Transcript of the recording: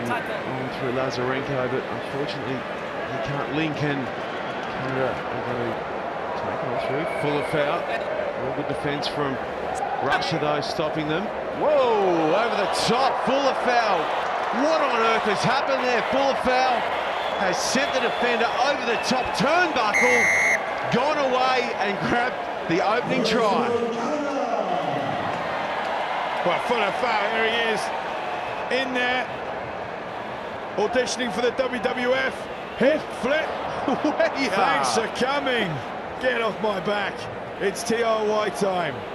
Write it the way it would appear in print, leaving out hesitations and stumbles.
on through Lazarenko, but unfortunately he can't link, and Canada are going to take on through. Fuailefau, all good defence from Russia though, stopping them. Whoa, over the top, Fuailefau. What on earth has happened there? Fuailefau has sent the defender over the top turnbuckle, gone away and grabbed the opening try. Well, Fuailefau, here he is, in there, auditioning for the WWF. Hip flip. Thanks for coming. Get off my back. It's TRY time.